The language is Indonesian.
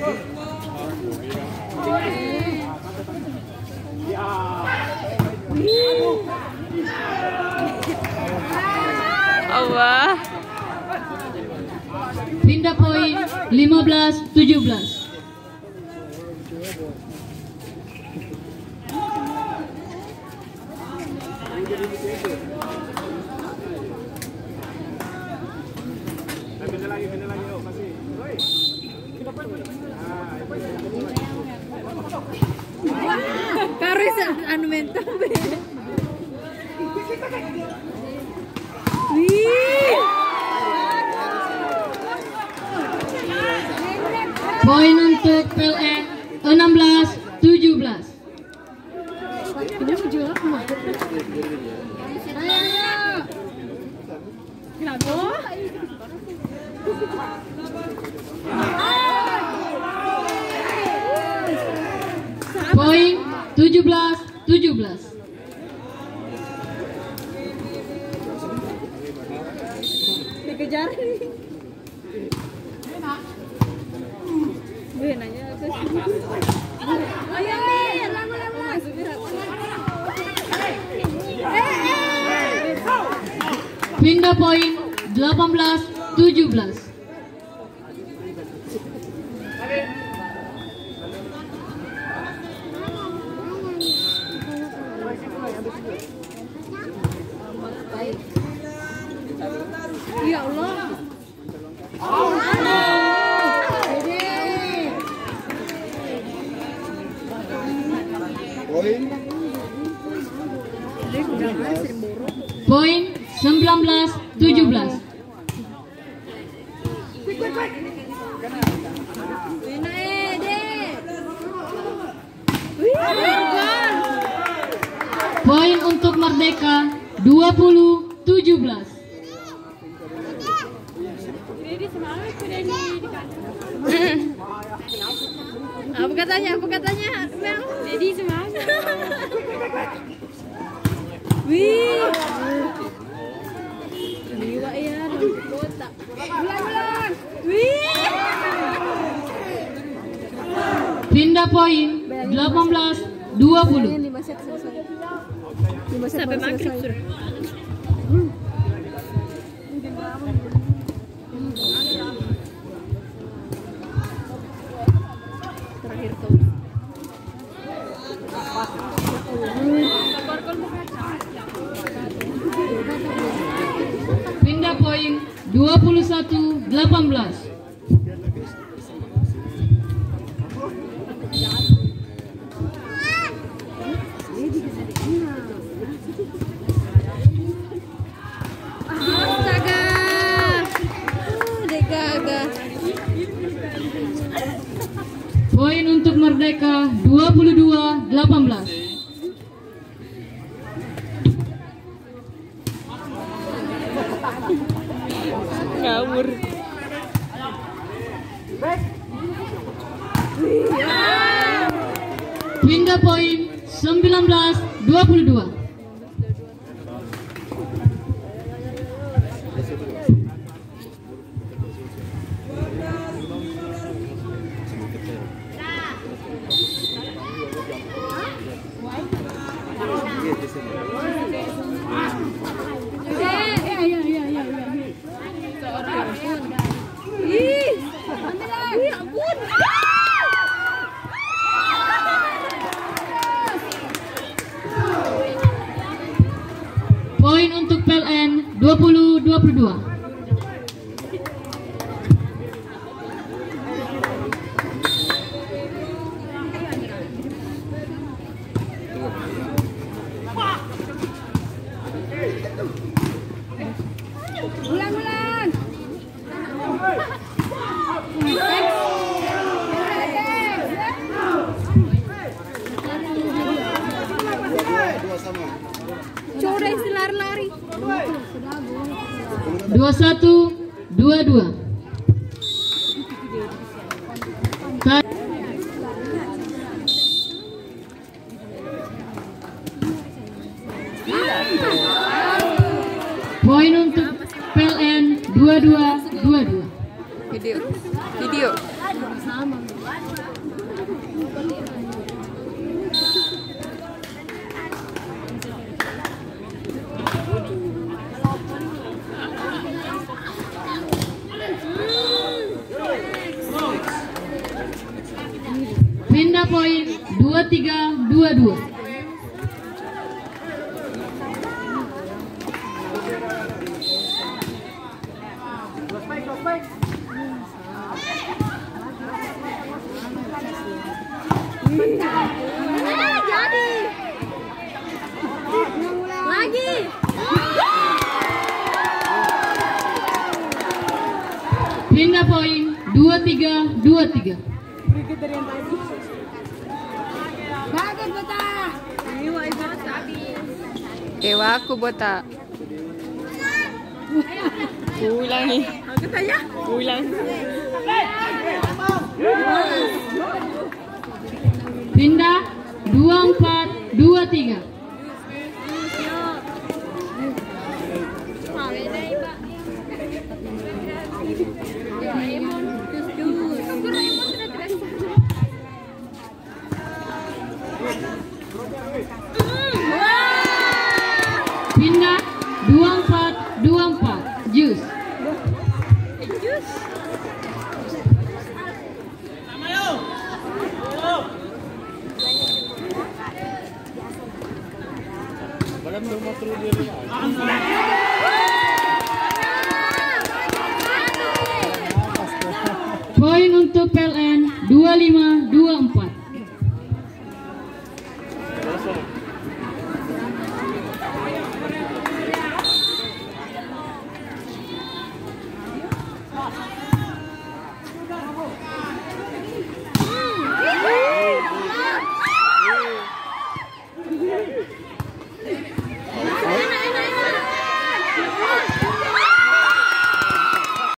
Allah. Pindah poin 15-17. Karis anu mental. Poin untuk PLN 16-17. Poin 17-17. Dikejar. Gue nanya apa sih? Ayo, Pindah poin 18-17. Ya Allah. Poin 19-17. Poin untuk Merdeka 20-17. Apa katanya? Apa katanya? Mel? Jadi semangat. Wih. Liwa ya, kota. Bulan. Wih. Pindah poin 18-20. 5 set selesai. 5 set sampai maghrib sudah. Terakhir tuh. Pindah poin 21-18. Poin untuk Merdeka 22-18. Ngawur. Pindah poin 19-22. Poin untuk PLN 20-22. Ulang. Coba lari. 21-22. Poin untuk PLN 22-22. Video. Sama. Pindah poin 23-22. Jadi. Lagi. Pindah poin 23-23. Bagus betah. Ini wah ibu tadi. Ewa aku bota. Ulang nih. Aku tanya. Ulang. Pindah 24-23. Pindah 24-24. Jus. Poin untuk PLN 25-24.